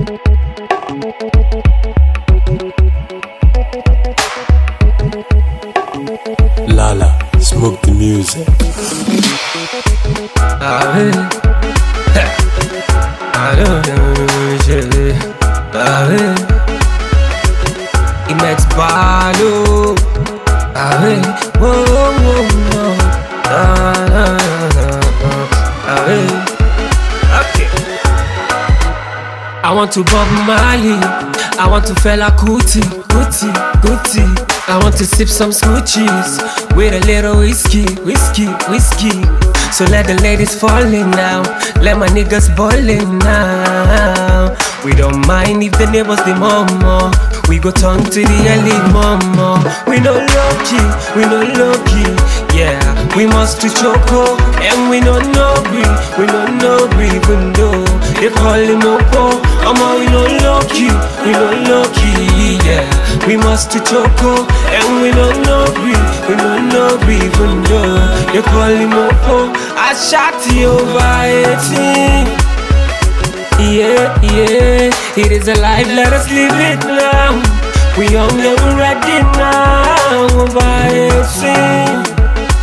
Lahlah, smoke the music. Emex Balo. Okay. I want to Bob Marley, I want to Fela Kuti. I want to sip some smoochies with a little whiskey. So let the ladies fall in now, let my niggas ball in now. We don't mind if the neighbors the mama, we go turn to the early mama. We no lucky, yeah. We must to choco, and we no agree, even though they call him Opo. We no lucky, yeah. We must to choco, and we no agree, even though they call him Opo. I shot you over 18. Yeah, it is alive, let us live it now. We young and we ready now. Over 18.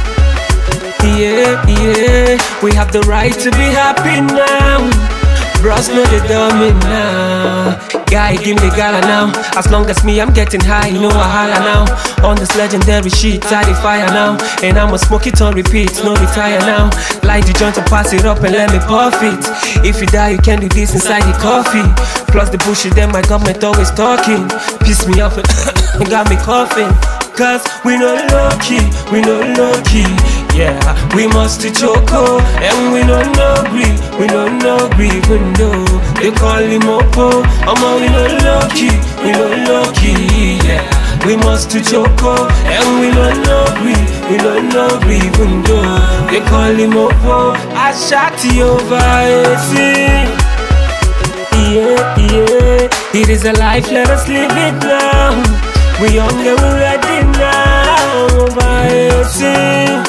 Yeah, we have the right to be happy now. Bros know they dummy now. Guy, give me the gala now. As long as me, I'm getting high, you know I holla now. On this legendary shit, I the fire now. And I'ma smoke it on repeat, no retire now. Light the joint and pass it up and let me puff it. If you die, you can do this inside the coffee. Plus the bullshit, then my government always talking. Piss me off and got me coughing. Cause we no lucky, yeah. We must to choco, and we no agree, even though they call him Opo. We no lucky, yeah. We must to choco, and we no agree, even though they call him Opo. I shot you over 18. Yeah, it is a life, let us live it now. We young and we ready now. Over 18.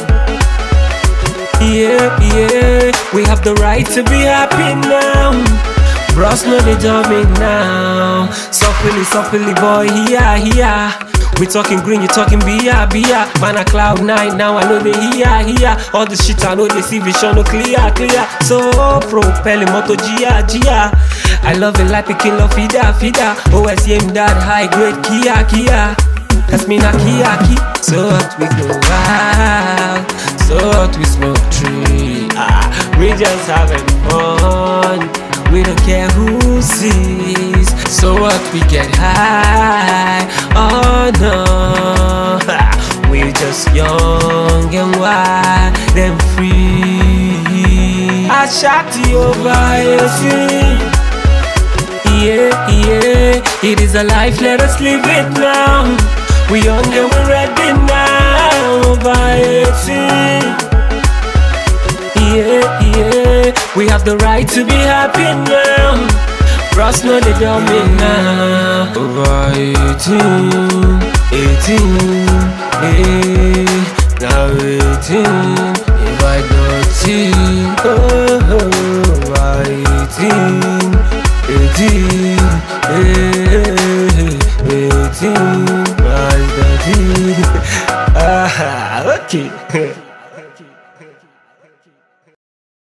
Yeah, we have the right to be happy now. Bros know they dummy now. Softly, boy, here. We talking green, you talking beer. Man a cloud 9, now I know they here. All the shit I know they see vision no clear. So propelling moto Gia. I love it like picking love feeder. OSM that high grade Kia. Cause me na Kia. So hot we go out, so hot we smoke tree. We just having fun, we don't care who sees. So what we get high, oh no. We just young and wild and free. I shot you over 18. Yeah, it is a life, let us live it now. We young and we ready now. Over 18. Yeah, we have the right to be happy now. Bros know they dummy now. Over 18, now 18. If I don't see, over 18, 18, okay.